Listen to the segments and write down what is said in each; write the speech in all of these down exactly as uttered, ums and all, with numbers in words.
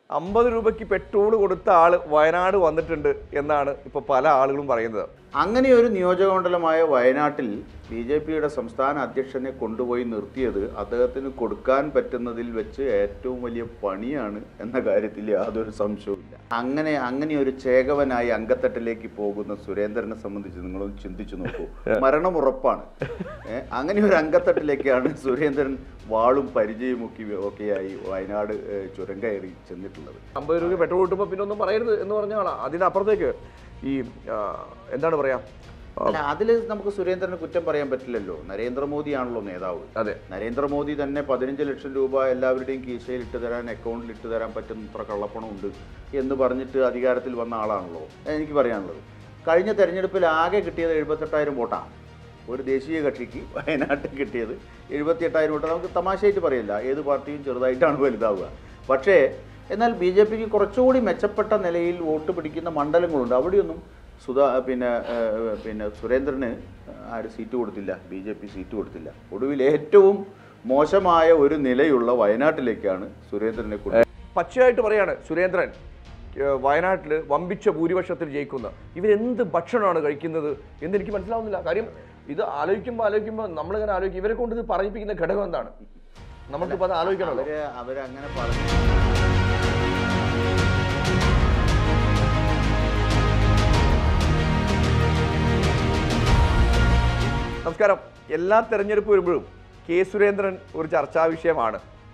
അമ്പത് രൂപയ്ക്ക് പെട്രോൾ കൊടുത്ത ആൾ വയനാട് വന്നിട്ടുണ്ട് എന്നാണ് ഇപ്പോൾ പല ആളുകളും പറയുന്നത്. അങ്ങനെ ഒരു നിയോജകമണ്ഡലമായ വയനാട്ടിൽ ബി ജെ പിയുടെ സംസ്ഥാന അധ്യക്ഷനെ കൊണ്ടുപോയി നിർത്തിയത് അദ്ദേഹത്തിന് കൊടുക്കാൻ പറ്റുന്നതിൽ വെച്ച് ഏറ്റവും വലിയ പണിയാണ് എന്ന കാര്യത്തിൽ യാതൊരു സംശയവുമില്ല. അങ്ങനെ അങ്ങനെ ഒരു ചേകവനായി അങ്കത്തട്ടിലേക്ക് പോകുന്ന സുരേന്ദ്രനെ സംബന്ധിച്ച് നിങ്ങളൊന്ന് ചിന്തിച്ചു നോക്കൂ. മരണം ഉറപ്പാണ്. അങ്ങനെ ഒരു അങ്കത്തട്ടിലേക്കാണ് സുരേന്ദ്രൻ വാളും പരിചയമൊക്കെ ഒക്കെയായി വയനാട് ചുരം കയറി ചെന്നിട്ടുള്ളത്. അമ്പത് രൂപ പെട്രോൾ കിട്ടുമ്പോൾ പിന്നെ ഒന്നും പറയരുത് എന്ന് പറഞ്ഞാണ്. അതിനപ്പുറത്തേക്ക് ഈ എന്താണ് പറയാ, അല്ല, അതിൽ നമുക്ക് സുരേന്ദ്രന് കുറ്റം പറയാൻ പറ്റില്ലല്ലോ. നരേന്ദ്രമോദിയാണല്ലോ നേതാവ്. അതെ, നരേന്ദ്രമോദി തന്നെ പതിനഞ്ച് ലക്ഷം രൂപ എല്ലാവരുടെയും കീശയിൽ ഇട്ട് തരാൻ, അക്കൗണ്ടിൽ ഇട്ട് തരാൻ പറ്റുന്നത്ര കള്ളപ്പണം ഉണ്ട് എന്ന് പറഞ്ഞിട്ട് അധികാരത്തിൽ വന്ന ആളാണല്ലോ. എനിക്ക് പറയാനുള്ളത്, കഴിഞ്ഞ തെരഞ്ഞെടുപ്പിൽ ആകെ കിട്ടിയത് എഴുപത്തെട്ടായിരം വോട്ടാണ്. ഒരു ദേശീയ കക്ഷിക്ക് വയനാട്ടിൽ കിട്ടിയത് എഴുപത്തി എട്ടായിരം വോട്ട്. നമുക്ക് തമാശയായിട്ട് പറയില്ല, ഏത് പാർട്ടിയും ചെറുതായിട്ടാണ് വലുതാവുക. പക്ഷേ എന്നാൽ ബി ജെ പിക്ക് കുറച്ചുകൂടി മെച്ചപ്പെട്ട നിലയിൽ വോട്ട് പിടിക്കുന്ന മണ്ഡലങ്ങളുണ്ട്. അവിടെയൊന്നും സുധാ പിന്നെ പിന്നെ സുരേന്ദ്രന് ആര് സീറ്റ് കൊടുത്തില്ല, ബി ജെ പി സീറ്റ് കൊടുത്തില്ല. ഒടുവിൽ ഏറ്റവും മോശമായ ഒരു നിലയുള്ള വയനാട്ടിലേക്കാണ് സുരേന്ദ്രനെ കൊടുത്തത്. പച്ചയായിട്ട് പറയാണ് സുരേന്ദ്രൻ വയനാട്ടിൽ വമ്പിച്ച ഭൂരിപക്ഷത്തിൽ ജയിക്കുന്ന. ഇവരെന്ത് ഭക്ഷണമാണ് കഴിക്കുന്നത് എന്ന് എനിക്ക് മനസ്സിലാവുന്നില്ല. കാര്യം ഇത് ആലോചിക്കുമ്പോൾ ആലോചിക്കുമ്പോൾ നമ്മളിങ്ങനെ ആലോചിക്കും, ഇവരെ കൊണ്ട് ഇത് പറയിപ്പിക്കുന്ന ഘടകം എന്താണ്? നമുക്കിപ്പോൾ അത് ആലോചിക്കണമല്ലോ. അവര് അവരങ്ങനെ പറഞ്ഞു. നമസ്കാരം. എല്ലാ തെരഞ്ഞെടുപ്പ് വരുമ്പോഴും കെ സുരേന്ദ്രൻ ഒരു ചർച്ചാ വിഷയമാണ്.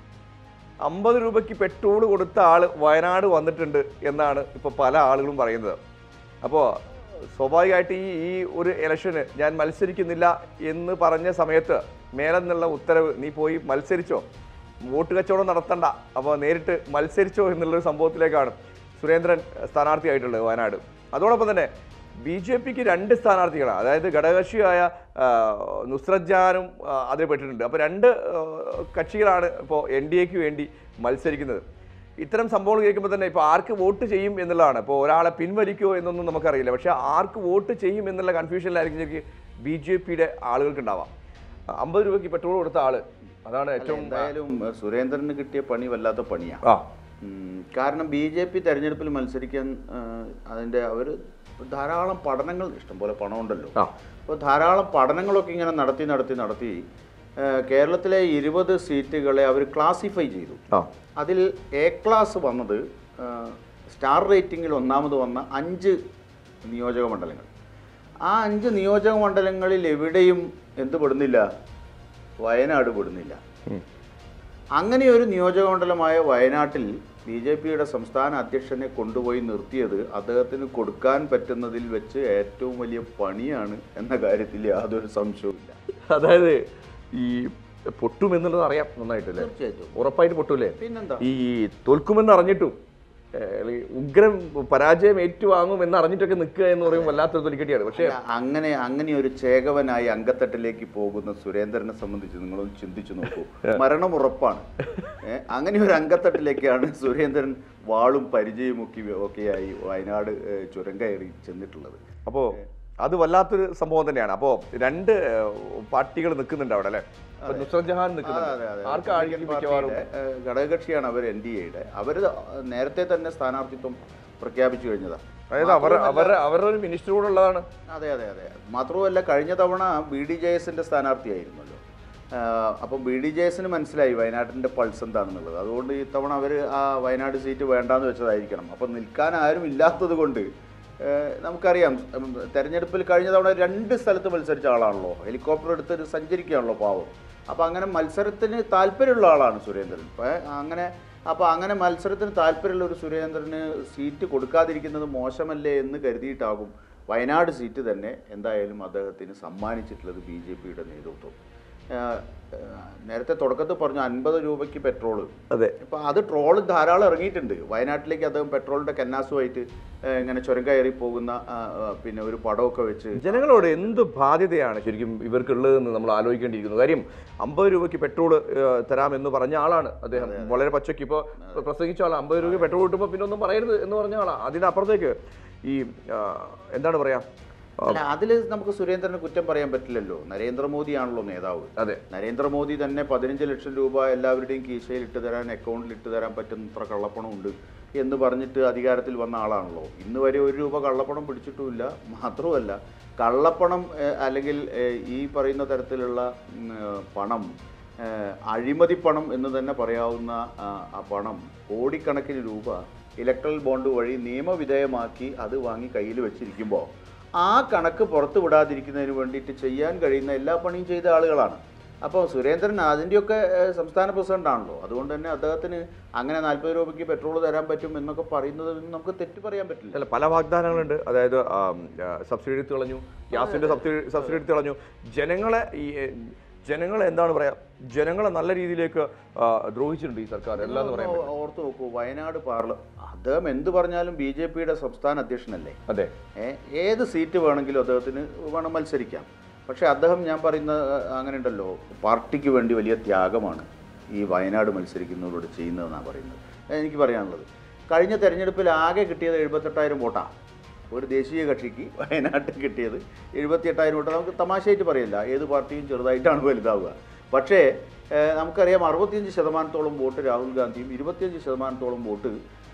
അമ്പത് രൂപയ്ക്ക് പെട്രോൾ കൊടുത്ത ആൾ വയനാട് വന്നിട്ടുണ്ട് എന്നാണ് ഇപ്പോൾ പല ആളുകളും പറയുന്നത്. അപ്പോൾ സ്വാഭാവികമായിട്ട് ഈ ഈ ഒരു ഇലക്ഷന് ഞാൻ മത്സരിക്കുന്നില്ല എന്ന് പറഞ്ഞ സമയത്ത് മേലെ നിന്നുള്ള ഉത്തരവ്, നീ പോയി മത്സരിച്ചോ, വോട്ട് കച്ചവടം നടത്തണ്ട, അപ്പോൾ നേരിട്ട് മത്സരിച്ചോ എന്നുള്ളൊരു സംഭവത്തിലേക്കാണ് സുരേന്ദ്രൻ സ്ഥാനാർത്ഥിയായിട്ടുള്ളത് വയനാട്. അതോടൊപ്പം തന്നെ ബി ജെ പിക്ക് രണ്ട് സ്ഥാനാർത്ഥികളാണ്, അതായത് ഘടകകക്ഷിയായ നുസ്രത് ജാനും അതിൽ പെട്ടിട്ടുണ്ട്. അപ്പോൾ രണ്ട് കക്ഷികളാണ് ഇപ്പോൾ എൻ ഡി എക്ക് വേണ്ടി മത്സരിക്കുന്നത്. ഇത്തരം സംഭവങ്ങൾ കേൾക്കുമ്പോൾ തന്നെ ഇപ്പോൾ ആർക്ക് വോട്ട് ചെയ്യും എന്നുള്ളതാണ്. ഇപ്പോൾ ഒരാളെ പിൻവലിക്കുമോ എന്നൊന്നും നമുക്കറിയില്ല. പക്ഷേ ആർക്ക് വോട്ട് ചെയ്യും എന്നുള്ള കൺഫ്യൂഷനിലായിരിക്കും ശരിക്കും ബി ജെ പിയുടെ ആളുകൾക്ക് ഉണ്ടാവാം. അമ്പത് രൂപയ്ക്ക് പെട്രോൾ കൊടുത്ത ആള്, അതാണ് ഏറ്റവും. എന്തായാലും സുരേന്ദ്രന് കിട്ടിയ പണി വല്ലാത്ത പണിയാണ്. കാരണം ബി ജെ പി തെരഞ്ഞെടുപ്പിൽ മത്സരിക്കാൻ അതിൻ്റെ അവർ ധാരാളം പഠനങ്ങൾ, ഇഷ്ടംപോലെ പണമുണ്ടല്ലോ, അപ്പോൾ ധാരാളം പഠനങ്ങളൊക്കെ ഇങ്ങനെ നടത്തി നടത്തി നടത്തി കേരളത്തിലെ ഇരുപത് സീറ്റുകളെ അവർ ക്ലാസിഫൈ ചെയ്തു. അതിൽ എ ക്ലാസ് വന്നത് സ്റ്റാർ റേറ്റിംഗിൽ ഒന്നാമത് വന്ന അഞ്ച് നിയോജക മണ്ഡലങ്ങൾ. ആ അഞ്ച് നിയോജക മണ്ഡലങ്ങളിൽ എവിടെയും എന്ത് പെടുന്നില്ല, വയനാട് പെടുന്നില്ല. അങ്ങനെ ഒരു നിയോജകമണ്ഡലമായ വയനാട്ടിൽ ബി ജെ പിയുടെ സംസ്ഥാന അധ്യക്ഷനെ കൊണ്ടുപോയി നിർത്തിയത് അദ്ദേഹത്തിന് കൊടുക്കാൻ പറ്റുന്നതിൽ വെച്ച് ഏറ്റവും വലിയ പണിയാണ് എന്ന കാര്യത്തിൽ യാതൊരു സംശയവുമില്ല. അതായത് ഈ പൊട്ടുമെന്നുള്ളത് അറിയാം നന്നായിട്ടല്ലേ? തീർച്ചയായിട്ടും, ഉറപ്പായിട്ട് പൊട്ടൂലേ? പിന്നെന്താ, ഈ തോൽക്കുമെന്ന് അറിഞ്ഞിട്ടും ഉഗ്രം പരാജയം ഏറ്റുവാങ്ങും എന്ന് അറിഞ്ഞിട്ടൊക്കെ നിൽക്കുക എന്ന് പറയുമ്പോൾ വല്ലാത്തൊരു തൊലിക്കെട്ടിയാണ്. പക്ഷേ അങ്ങനെ അങ്ങനെ ഒരു ചേകവനായി അങ്കത്തട്ടിലേക്ക് പോകുന്ന സുരേന്ദ്രനെ സംബന്ധിച്ച് നിങ്ങളൊന്ന് ചിന്തിച്ചു നോക്കൂ. മരണം ഉറപ്പാണ്. അങ്ങനെ ഒരു അങ്കത്തട്ടിലേക്കാണ് സുരേന്ദ്രൻ വാളും പരിചയമൊക്കെ ഒക്കെയായി വയനാട് ചുരം കയറി ചെന്നിട്ടുള്ളത്. അപ്പോൾ അത് വല്ലാത്തൊരു സംഭവം തന്നെയാണ്. അപ്പോൾ രണ്ട് പാർട്ടികൾ നിൽക്കുന്നുണ്ട് അവിടെ അല്ലേ? നുസ്രത് ജഹാൻ നിൽക്കുന്നുണ്ട്. ഘടകകക്ഷിയാണ് അവർ, എൻ ഡി എയുടെ. അവർ നേരത്തെ തന്നെ സ്ഥാനാർത്ഥിത്വം പ്രഖ്യാപിച്ചു കഴിഞ്ഞതാണ്. അതായത് അവർ അവർ അവരുടെ ഒരു മിനിസ്റ്റർ കൂടെ ഉള്ളതാണ്. അതെ അതെ അതെ മാത്രവുമല്ല, കഴിഞ്ഞ തവണ ബി ഡി ജെ എസിൻ്റെ സ്ഥാനാർത്ഥിയായിരുന്നല്ലോ. അപ്പം ബി ഡി ജെ എസിന് മനസ്സിലായി വയനാട്ടിൻ്റെ പൾസ് എന്താണെന്നുള്ളത്. അതുകൊണ്ട് ഇത്തവണ അവർ ആ വയനാട് സീറ്റ് വേണ്ടാന്ന് വെച്ചതായിരിക്കണം. അപ്പം നിൽക്കാൻ ആരും ഇല്ലാത്തത് കൊണ്ട് നമുക്കറിയാം, തെരഞ്ഞെടുപ്പിൽ കഴിഞ്ഞ തവണ രണ്ട് സ്ഥലത്ത് മത്സരിച്ച ആളാണല്ലോ, ഹെലികോപ്റ്റർ എടുത്ത് സഞ്ചരിക്കുകയാണല്ലോ പാവം. അപ്പോൾ അങ്ങനെ മത്സരത്തിന് താല്പര്യമുള്ള ആളാണ് സുരേന്ദ്രൻ. അങ്ങനെ അപ്പോൾ അങ്ങനെ മത്സരത്തിന് താല്പര്യമുള്ള ഒരു സുരേന്ദ്രന് സീറ്റ് കൊടുക്കാതിരിക്കുന്നത് മോശമല്ലേ എന്ന് കരുതിയിട്ടാകും വയനാട് സീറ്റ് തന്നെ എന്തായാലും അദ്ദേഹത്തിന് സമ്മാനിച്ചിട്ടുള്ളത് ബി ജെ പിയുടെ നേതൃത്വം. നേരത്തെ തുടക്കത്തിൽ പറഞ്ഞു അൻപത് രൂപയ്ക്ക് പെട്രോള്. അതെ, ഇപ്പം അത് ട്രോള് ധാരാളം ഇറങ്ങിയിട്ടുണ്ട്. വയനാട്ടിലേക്ക് അദ്ദേഹം പെട്രോളിൻ്റെ കന്നാസുമായിട്ട് ഇങ്ങനെ ചുരം കയറി പോകുന്ന പിന്നെ ഒരു പടമൊക്കെ വെച്ച് ജനങ്ങളോട് എന്ത് ബാധ്യതയാണ് ശരിക്കും ഇവർക്കുള്ളതെന്ന് നമ്മൾ ആലോചിക്കേണ്ടിയിരിക്കുന്നു. കാര്യം അമ്പത് രൂപയ്ക്ക് പെട്രോൾ തരാമെന്ന് പറഞ്ഞ ആളാണ് അദ്ദേഹം. വളരെ പച്ചയ്ക്ക് ഇപ്പോൾ പ്രസംഗിച്ച ആളാണ്. അമ്പത് രൂപയ്ക്ക് പെട്രോൾ കിട്ടുമ്പോൾ പിന്നെ ഒന്നും പറയരുത് എന്ന് പറഞ്ഞ ആളാണ്. അതിനപ്പുറത്തേക്ക് ഈ എന്താണ് പറയുക, അല്ല, അതിൽ നമുക്ക് സുരേന്ദ്രന് കുറ്റം പറയാൻ പറ്റില്ലല്ലോ. നരേന്ദ്രമോദിയാണല്ലോ നേതാവ്. അതെ, നരേന്ദ്രമോദി തന്നെ പതിനഞ്ച് ലക്ഷം രൂപ എല്ലാവരുടെയും കീശയിൽ ഇട്ട് തരാൻ, അക്കൗണ്ടിൽ ഇട്ട് തരാൻ പറ്റുന്നത്ര കള്ളപ്പണം ഉണ്ട് എന്ന് പറഞ്ഞിട്ട് അധികാരത്തിൽ വന്ന ആളാണല്ലോ. ഇന്ന് വരെ ഒരു രൂപ കള്ളപ്പണം പിടിച്ചിട്ടുമില്ല. മാത്രമല്ല, കള്ളപ്പണം അല്ലെങ്കിൽ ഈ പറയുന്ന തരത്തിലുള്ള പണം, അഴിമതി പണം എന്ന് തന്നെ പറയാവുന്ന ആ പണം, കോടിക്കണക്കിന് രൂപ ഇലക്ട്രൽ ബോണ്ട് വഴി നിയമവിധേയമാക്കി അത് വാങ്ങി കയ്യിൽ വെച്ചിരിക്കുമ്പോൾ ആ കണക്ക് പുറത്തു വിടാതിരിക്കുന്നതിന് വേണ്ടിയിട്ട് ചെയ്യാൻ കഴിയുന്ന എല്ലാ പണിയും ചെയ്ത ആളുകളാണ്. അപ്പോൾ സുരേന്ദ്രൻ അതിൻ്റെയൊക്കെ സംസ്ഥാന പ്രസിഡൻ്റാണല്ലോ. അതുകൊണ്ട് തന്നെ അദ്ദേഹത്തിന് അങ്ങനെ നാൽപ്പത് രൂപയ്ക്ക് പെട്രോൾ തരാൻ പറ്റും എന്നൊക്കെ പറയുന്നത് നമുക്ക് തെറ്റ് പറയാൻ പറ്റില്ല. അല്ല, പല വാഗ്ദാനങ്ങളുണ്ട്. അതായത് സബ്സിഡി എടുത്ത് കളഞ്ഞു, ഗ്യാസിൻ്റെ സബ്സിഡി സബ്സിഡി എടുത്ത് കളഞ്ഞു. ജനങ്ങളെ ഈ ജനങ്ങളെ എന്താണ് പറയാ, ജനങ്ങളെ നല്ല രീതിയിലേക്ക് ദ്രോഹിച്ചിട്ടുണ്ട് ഈ സർക്കാർ എല്ലാം എന്ന് പറയാൻ. ഓർത്ത് നോക്കൂ, വയനാട് പാർലമെന്റ് അദ്ദേഹം എന്ത് പറഞ്ഞാലും ബി ജെ പിയുടെ സംസ്ഥാന അധ്യക്ഷനല്ലേ. അതെ, ഏത് സീറ്റ് വേണമെങ്കിലും അദ്ദേഹത്തിന് വേണം മത്സരിക്കാം. പക്ഷേ അദ്ദേഹം, ഞാൻ പറയുന്ന അങ്ങനെ ഉണ്ടല്ലോ, പാർട്ടിക്ക് വേണ്ടി വലിയ ത്യാഗമാണ് ഈ വയനാട് മത്സരിക്കുന്നവരോട് ചെയ്യുന്നതെന്നാണ് പറയുന്നത്. എനിക്ക് പറയാനുള്ളത്, കഴിഞ്ഞ തെരഞ്ഞെടുപ്പിൽ ആകെ കിട്ടിയത് എഴുപത്തെട്ടായിരം വോട്ടാണ്. ഒരു ദേശീയ കക്ഷിക്ക് വയനാട്ടിൽ കിട്ടിയത് എഴുപത്തിയെട്ടായിരം വോട്ട്. നമുക്ക് തമാശയായിട്ട് പറയില്ല, ഏത് പാർട്ടിയും ചെറുതായിട്ടാണ് വലുതാവുക. പക്ഷേ നമുക്കറിയാം, അറുപത്തിയഞ്ച് ശതമാനത്തോളം വോട്ട് രാഹുൽ ഗാന്ധിയും ഇരുപത്തിയഞ്ച് ശതമാനത്തോളം വോട്ട്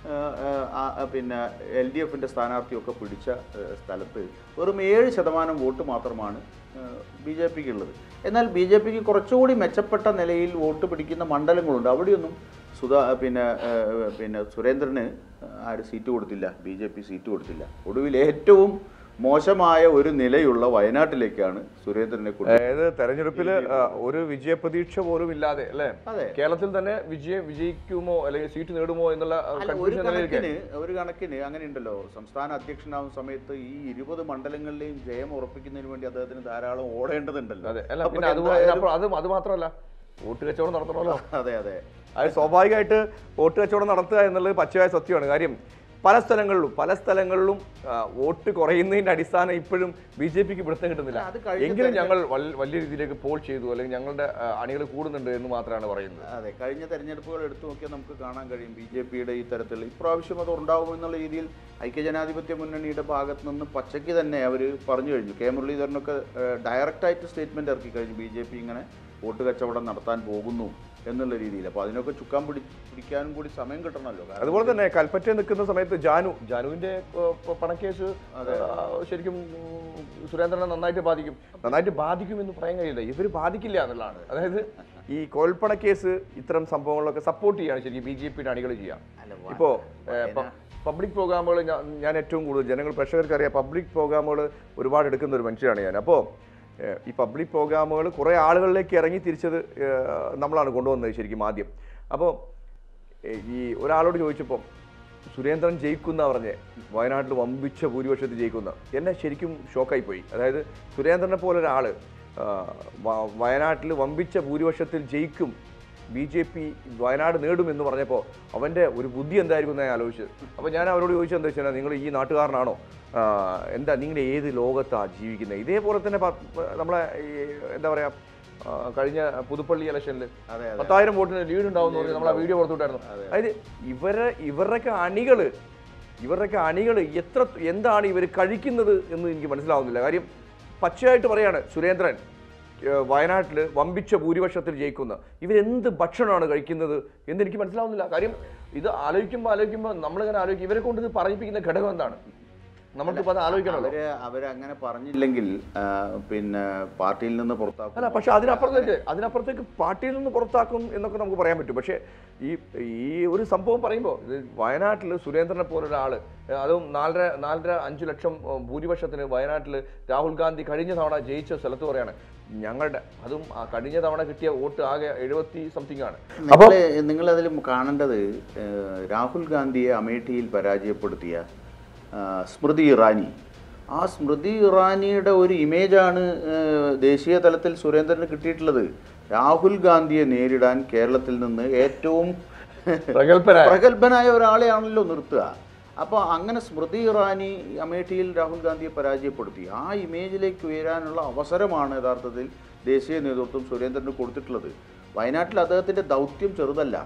പിന്നെ എൽ ഡി എഫിൻ്റെ സ്ഥാനാർത്ഥിയൊക്കെ പിടിച്ച സ്ഥലത്ത് വെറും ഏഴ് ശതമാനം വോട്ട് മാത്രമാണ് ബി ജെ പിക്ക് ഉള്ളത്. എന്നാൽ ബി ജെ പിക്ക് കുറച്ചുകൂടി മെച്ചപ്പെട്ട നിലയിൽ വോട്ട് പിടിക്കുന്ന മണ്ഡലങ്ങളുണ്ട്. അവിടെയൊന്നും സുധാ പിന്നെ പിന്നെ സുരേന്ദ്രന് ആര് സീറ്റ് കൊടുത്തില്ല, ബി ജെ പി സീറ്റ് കൊടുത്തില്ല. ഒടുവിൽ ഏറ്റവും മോശമായ ഒരു നിലയുള്ള വയനാട്ടിലേക്കാണ് സുരേന്ദ്രനെ കൊടുത്തത്. അതായത് തെരഞ്ഞെടുപ്പിൽ ഒരു വിജയ പ്രതീക്ഷ പോലും ഇല്ലാതെ അല്ലേ, കേരളത്തിൽ തന്നെ വിജയം വിജയിക്കുമോ അല്ലെങ്കിൽ സീറ്റ് നേടുമോ എന്നുള്ള ഒരു കണക്കിന് ഒരു കണക്കിന് അങ്ങനെ ഉണ്ടല്ലോ. സംസ്ഥാന അധ്യക്ഷനാവുന്ന സമയത്ത് ഈ ഇരുപത് മണ്ഡലങ്ങളിലെയും ജയം ഉറപ്പിക്കുന്നതിന് വേണ്ടി അദ്ദേഹത്തിന് ധാരാളം ഓടേണ്ടതുണ്ടല്ലോ. അതെ, അല്ല പിന്നെ അത് അത് മാത്രമല്ല, വോട്ട് കച്ചവടം നടത്തണമല്ലോ. അതെ അതെ അത് സ്വാഭാവികമായിട്ട് വോട്ട് കച്ചവടം നടത്തുക എന്നുള്ളത് പച്ചയായ സത്യമാണ്. കാര്യം പല സ്ഥലങ്ങളിലും പല സ്ഥലങ്ങളിലും വോട്ട് കുറയുന്നതിൻ്റെ അടിസ്ഥാനം ഇപ്പോഴും ബി ജെ പിക്ക് പിടുത്തം കിട്ടുന്നില്ല. എങ്കിലും ഞങ്ങൾ വലിയ രീതിയിലേക്ക് പോൾ ചെയ്തു അല്ലെങ്കിൽ ഞങ്ങളുടെ അണികൾ കൂടുന്നുണ്ട് എന്ന് മാത്രമാണ് പറയുന്നത്. അതെ, കഴിഞ്ഞ തെരഞ്ഞെടുപ്പുകൾ എടുത്തു നോക്കിയാൽ നമുക്ക് കാണാൻ കഴിയും ബി ജെ പിയുടെ ഈ തരത്തിൽ ഇപ്രാവശ്യം അത് ഉണ്ടാകുമെന്നുള്ള രീതിയിൽ ഐക്യജനാധിപത്യ മുന്നണിയുടെ ഭാഗത്ത് നിന്ന് പച്ചയ്ക്ക് തന്നെ അവർ പറഞ്ഞു കഴിഞ്ഞു. കെ മുരളീധരനൊക്കെ ഡയറക്റ്റായിട്ട് സ്റ്റേറ്റ്മെൻറ്റ് ഇറക്കി കഴിഞ്ഞു, ബി ജെ പി ഇങ്ങനെ വോട്ട് കച്ചവടം നടത്താൻ പോകുന്നു എന്നുള്ള രീതിയിൽ. അപ്പോൾ അതിനൊക്കെ ചുക്കാൻ പിടി പിടിക്കാനും കൂടി സമയം കിട്ടണമല്ലോ. അതുപോലെ തന്നെ കൽപ്പറ്റയിൽ നിൽക്കുന്ന സമയത്ത് ജാനു ജാനുവിൻ്റെ പണക്കേസ് ശരിക്കും സുരേന്ദ്രനെ നന്നായിട്ട് ബാധിക്കും നന്നായിട്ട് ബാധിക്കുമെന്ന് പറയാൻ കഴിയില്ല. ഇവർ ബാധിക്കില്ല എന്നുള്ളതാണ്. അതായത് ഈ കോൽപ്പണ കേസ് ഇത്തരം സംഭവങ്ങളിലൊക്കെ സപ്പോർട്ട് ചെയ്യാണ് ശരിക്കും ബി ജെ പിയുടെ അണികൾ ചെയ്യാം. ഇപ്പോൾ പബ്ലിക് പ്രോഗ്രാമുകൾ ഞാൻ ഏറ്റവും കൂടുതൽ ജനങ്ങൾ പ്രേക്ഷകർക്ക് അറിയാം, പബ്ലിക് പ്രോഗ്രാമുകൾ ഒരുപാട് എടുക്കുന്ന ഒരു മനുഷ്യനാണ് ഞാൻ. അപ്പോൾ ഈ പബ്ലിക് പ്രോഗ്രാമുകൾ കുറേ ആളുകളിലേക്ക് ഇറങ്ങി തിരിച്ചത് നമ്മളാണ് കൊണ്ടുവന്നത് ശരിക്കും ആദ്യം. അപ്പോൾ ഈ ഒരാളോട് ചോദിച്ചപ്പോൾ സുരേന്ദ്രൻ ജയിക്കുന്ന പറഞ്ഞ് വയനാട്ടിൽ വമ്പിച്ച ഭൂരിപക്ഷത്തിൽ ജയിക്കുന്ന, എന്നെ ശരിക്കും ഷോക്കായിപ്പോയി. അതായത് സുരേന്ദ്രനെ പോലെ ഒരാൾ വയനാട്ടിൽ വമ്പിച്ച ഭൂരിപക്ഷത്തിൽ ജയിക്കും, ബി ജെ പി വയനാട് നേടുമെന്ന് പറഞ്ഞപ്പോൾ അവൻ്റെ ഒരു ബുദ്ധി എന്തായിരിക്കും എന്ന് ഞാൻ ആലോചിച്ചത്. അപ്പോൾ ഞാൻ അവരോട് ചോദിച്ചത് എന്താ വെച്ചാൽ, നിങ്ങൾ ഈ നാട്ടുകാരനാണോ, എന്താ നിങ്ങൾ ഏത് ലോകത്താണ് ജീവിക്കുന്നത്? ഇതേപോലെ തന്നെ നമ്മളെ ഈ എന്താ പറയുക, കഴിഞ്ഞ പുതുപ്പള്ളി ഇലക്ഷനിൽ പത്തായിരം വോട്ടിന് ലീഡ് ഉണ്ടാവുമെന്ന് പറഞ്ഞ് നമ്മൾ ആ വീഡിയോ പുറത്തുവിട്ടായിരുന്നു. അതായത് ഇവരെ ഇവരുടെയൊക്കെ അണികൾ ഇവരുടെയൊക്കെ അണികൾ എത്ര എന്താണ് ഇവർ കഴിക്കുന്നത് എന്ന് എനിക്ക് മനസ്സിലാവുന്നില്ല. കാര്യം പച്ചയായിട്ട് പറയാണ്, സുരേന്ദ്രൻ വയനാട്ടിൽ വമ്പിച്ച ഭൂരിപക്ഷത്തിൽ ജയിക്കുന്ന, ഇവരെന്ത് ഭക്ഷണമാണ് കഴിക്കുന്നത് എന്ന് എനിക്ക് മനസ്സിലാവുന്നില്ല. കാര്യം ഇത് ആലോചിക്കുമ്പോൾ ആലോചിക്കുമ്പോൾ നമ്മളിങ്ങനെ ആലോചിക്കും, ഇവരെ കൊണ്ട് ഇത് പറയിപ്പിക്കുന്ന ഘടകം എന്താണ് നമുക്കിപ്പോൾ അത് ആലോചിക്കണമല്ലോ. അവര് അവരങ്ങനെ പറഞ്ഞില്ലെങ്കിൽ പിന്നെ പാർട്ടിയിൽ നിന്ന് പുറത്താക്കും. അല്ല, പക്ഷെ അതിനപ്പുറത്തേക്ക് അതിനപ്പുറത്തേക്ക് പാർട്ടിയിൽ നിന്ന് പുറത്താക്കും എന്നൊക്കെ നമുക്ക് പറയാൻ പറ്റും. പക്ഷേ ഈ ഈ ഒരു സംഭവം പറയുമ്പോൾ ഇത് വയനാട്ടിൽ സുരേന്ദ്രനെ പോലൊരാൾ, അതും നാലര നാലര അഞ്ച് ലക്ഷം ഭൂരിപക്ഷത്തിന് വയനാട്ടിൽ രാഹുൽ ഗാന്ധി കഴിഞ്ഞ തവണ ജയിച്ച സ്ഥലത്ത് പറയാണ് ഞങ്ങളുടെ, അതും കഴിഞ്ഞ തവണ കിട്ടിയ വോട്ട് ആകെ എഴുപത്തി സംതിങ് ആണ്. അപ്പോൾ നിങ്ങളതിൽ കാണേണ്ടത് രാഹുൽ ഗാന്ധിയെ അമേഠിയിൽ പരാജയപ്പെടുത്തിയ സ്മൃതി ഇറാനി, ആ സ്മൃതി ഇറാനിയുടെ ഒരു ഇമേജാണ് ദേശീയ തലത്തിൽ സുരേന്ദ്രന് കിട്ടിയിട്ടുള്ളത്. രാഹുൽ ഗാന്ധിയെ നേരിടാൻ കേരളത്തിൽ നിന്ന് ഏറ്റവും പ്രഗത്ഭനായ ഒരാളെയാണല്ലോ നിർത്തുക. അപ്പോൾ അങ്ങനെ സ്മൃതി ഇറാനി അമേഠിയിൽ രാഹുൽ ഗാന്ധിയെ പരാജയപ്പെടുത്തി. ആ ഇമേജിലേക്ക് ഉയരാനുള്ള അവസരമാണ് യഥാർത്ഥത്തിൽ ദേശീയ നേതൃത്വം സുരേന്ദ്രന് കൊടുത്തിട്ടുള്ളത്. വയനാട്ടിൽ അദ്ദേഹത്തിൻ്റെ ദൗത്യം ചെറുതല്ല.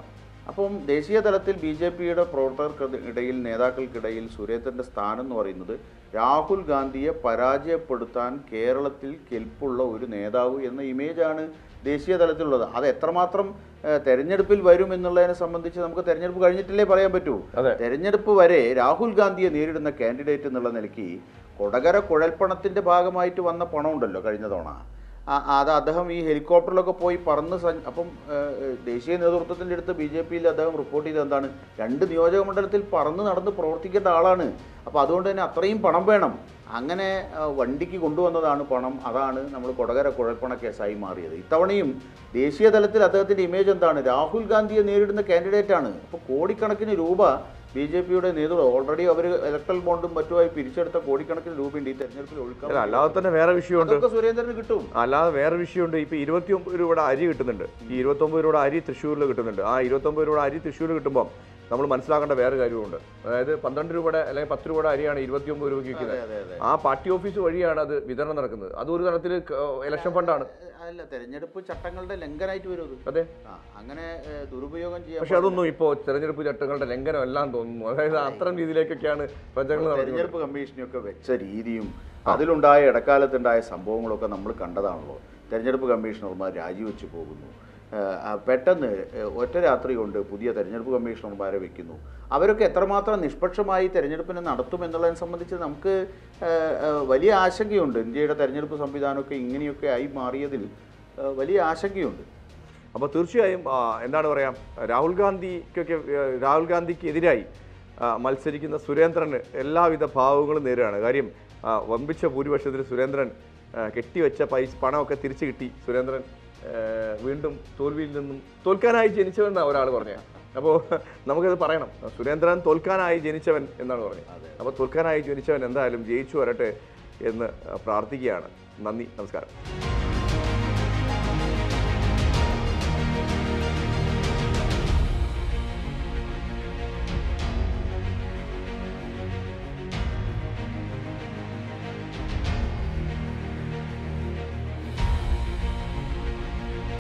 അപ്പം ദേശീയ തലത്തിൽ ബി ജെ പിയുടെ പ്രവർത്തകർക്കിടയിൽ നേതാക്കൾക്കിടയിൽ സുരേന്ദ്രൻ്റെ സ്ഥാനം എന്ന് പറയുന്നത് രാഹുൽ ഗാന്ധിയെ പരാജയപ്പെടുത്താൻ കേരളത്തിൽ കെൽപ്പുള്ള ഒരു നേതാവ് എന്ന ഇമേജാണ് ദേശീയ തലത്തിലുള്ളത്. അത് എത്രമാത്രം തെരഞ്ഞെടുപ്പിൽ വരും എന്നുള്ളതിനെ സംബന്ധിച്ച് നമുക്ക് തെരഞ്ഞെടുപ്പ് കഴിഞ്ഞിട്ടില്ലേ പറയാൻ പറ്റൂ. തെരഞ്ഞെടുപ്പ് വരെ രാഹുൽ ഗാന്ധിയെ നേരിടുന്ന കാൻഡിഡേറ്റ് എന്നുള്ള നിലയ്ക്ക് കൊടകര കുഴൽപ്പണത്തിൻ്റെ ഭാഗമായിട്ട് വന്ന പണമുണ്ടല്ലോ കഴിഞ്ഞ തവണ, അത് അദ്ദേഹം ഈ ഹെലികോപ്റ്ററിലൊക്കെ പോയി പറന്ന് അപ്പം ദേശീയ നേതൃത്വത്തിൻ്റെ അടുത്ത് ബി ജെ പിയിൽ അദ്ദേഹം റിപ്പോർട്ട് ചെയ്തത് എന്താണ്, രണ്ട് നിയോജക മണ്ഡലത്തിൽ പറന്ന് നടന്ന് പ്രവർത്തിക്കേണ്ട ആളാണ്. അപ്പോൾ അതുകൊണ്ട് തന്നെ അത്രയും പണം വേണം. അങ്ങനെ വണ്ടിക്ക് കൊണ്ടുവന്നതാണ് പണം. അതാണ് നമ്മൾ കൊടകര കുഴൽപ്പണ കേസായി മാറിയത്. ഇത്തവണയും ദേശീയ തലത്തിൽ അദ്ദേഹത്തിൻ്റെ ഇമേജ് എന്താണ്, രാഹുൽ ഗാന്ധിയെ നേരിടുന്ന കാൻഡിഡേറ്റാണ്. അപ്പോൾ കോടിക്കണക്കിന് രൂപ ബി ജെ പിയുടെ നേതൃത്വം ഓൾറെഡി അവർ ഇലക്ട്രൽ ബോണ്ടും മറ്റുമായി പിരിച്ചെടുത്ത കോടിക്കണക്കിന് രൂപയുണ്ട് ഈ തെരഞ്ഞെടുപ്പിൽ ഒഴുക്കാൻ. അല്ലാതെ തന്നെ വേറെ വിഷയമുണ്ട്, സുരേന്ദ്രന് കിട്ടും. അല്ലാതെ വേറെ വിഷയമുണ്ട്. ഇപ്പൊ ഇരുപത്തി ഒമ്പത് രൂപയുടെ അരി കിട്ടുന്നുണ്ട്. ഈ ഇരുപത്തി ഒമ്പത് രൂപയുടെ അരി തൃശ്ശൂരിൽ കിട്ടുന്നുണ്ട്. ആ ഇരുപത്തി ഒമ്പത് രൂപയുടെ അരി തൃശ്ശൂരിൽ കിട്ടുമ്പോൾ നമ്മൾ മനസ്സിലാക്കേണ്ട വേറെ കാര്യമുണ്ട്. അതായത് പന്ത്രണ്ട് രൂപയുടെ അല്ലെങ്കിൽ പത്ത് രൂപയുടെ അരിയാണ് ഇരുപത്തി ഒമ്പത് രൂപയ്ക്ക് വിൽക്കുന്നത്. ആ പാർട്ടി ഓഫീസ് വഴിയാണ് അത് വിതരണം നടക്കുന്നത്. അത് ഒരു തരത്തിൽ ഇലക്ഷൻ ഫണ്ടാണ്. അല്ല, തെരഞ്ഞെടുപ്പ് ചട്ടങ്ങളുടെ ലംഘനമായിട്ട് വരും. അതെ, അങ്ങനെ ദുരുപയോഗം ചെയ്യാം. പക്ഷെ അതൊന്നും ഇപ്പോൾ തെരഞ്ഞെടുപ്പ് ചട്ടങ്ങളുടെ ലംഘനം എല്ലാം തോന്നുന്നു. അതായത് അത്തരം രീതിയിലേക്കൊക്കെയാണ് പ്രചരണം. തെരഞ്ഞെടുപ്പ് കമ്മീഷനൊക്കെ വെച്ച രീതിയും അതിലുണ്ടായ ഇടക്കാലത്തുണ്ടായ സംഭവങ്ങളൊക്കെ നമ്മൾ കണ്ടതാണല്ലോ. തെരഞ്ഞെടുപ്പ് കമ്മീഷണർമാർ രാജിവെച്ച് പോകുന്നു, പെട്ടെന്ന് ഒറ്റ രാത്രി കൊണ്ട് പുതിയ തെരഞ്ഞെടുപ്പ് കമ്മീഷണർമാരെ വെക്കുന്നു. അവരൊക്കെ എത്രമാത്രം നിഷ്പക്ഷമായി തെരഞ്ഞെടുപ്പിനെ നടത്തുമെന്നുള്ളതിനെ സംബന്ധിച്ച് നമുക്ക് വലിയ ആശങ്കയുണ്ട്. ഇന്ത്യയുടെ തെരഞ്ഞെടുപ്പ് സംവിധാനമൊക്കെ ഇങ്ങനെയൊക്കെ ആയി മാറിയതിൽ വലിയ ആശങ്കയുണ്ട്. അപ്പോൾ തീർച്ചയായും എന്താണ് പറയാം, രാഹുൽ ഗാന്ധിക്കൊക്കെ രാഹുൽ ഗാന്ധിക്ക് എതിരായി മത്സരിക്കുന്ന സുരേന്ദ്രന് എല്ലാവിധ ഭാവങ്ങളും നേരെയാണ്. കാര്യം വമ്പിച്ച ഭൂരിപക്ഷത്തിൽ സുരേന്ദ്രൻ കെട്ടിവെച്ച പൈസ പണമൊക്കെ തിരിച്ചു കിട്ടി. സുരേന്ദ്രൻ വീണ്ടും തോൽവിയിൽ നിന്നും തോൽക്കാനായി ജനിച്ചവെന്നാണ് ഒരാൾ പറഞ്ഞത്. അപ്പോൾ നമുക്കത് പറയണം, സുരേന്ദ്രൻ തോൽക്കാനായി ജനിച്ചവൻ എന്നാണ് പറഞ്ഞത്. അപ്പോൾ തോൽക്കാനായി ജനിച്ചവൻ എന്തായാലും ജയിച്ചു വരട്ടെ എന്ന് പ്രാർത്ഥിക്കുകയാണ്. നന്ദി, നമസ്കാരം.